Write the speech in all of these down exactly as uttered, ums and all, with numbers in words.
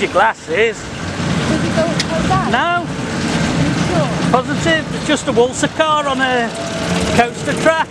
your glasses. Did you go upside down? No. Sure. Positive. It's just a waltzer car on a coaster track.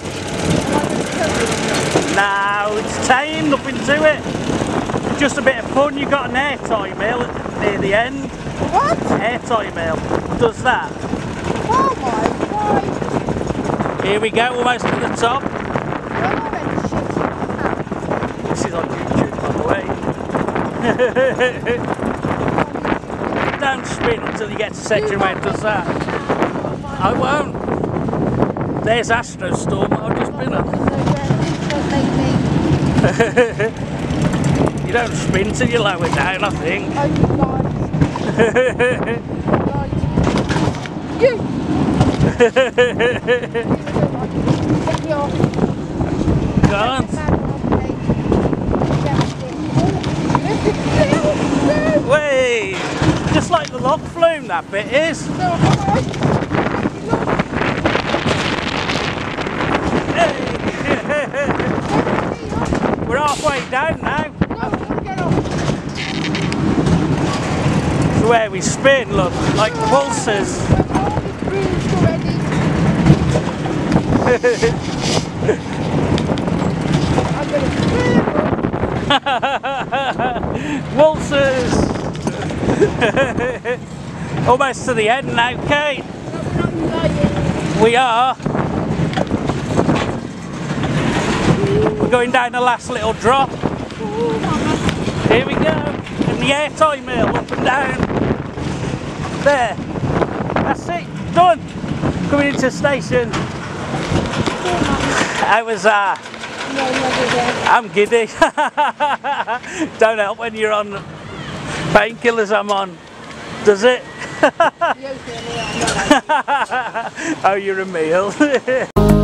No, it's tame, nothing to it. Just a bit of fun. You've got an air tie mill near the end. What? Air tie mill. Does that. Oh my God. Here we go, almost to the top. You're already shitting now. This is on YouTube, by the way. Don't spin until you get to section where it does that. I won't. There's Astro Storm that I've just been on. You don't spin till you lower down, I think. Oh, you guys. You! Go on. Wait! Just like the log flume, that bit is. We're halfway down now. To where we spin, look, like pulses. Waltzers! Almost to the end now, Kate. We are. We're going down the last little drop. Here we go. And the air tie mill up and down. There. That's it. Done. Coming into the station. How was that? I'm giddy. Don't help when you're on painkillers I'm on. Does it? Oh, you're a meal.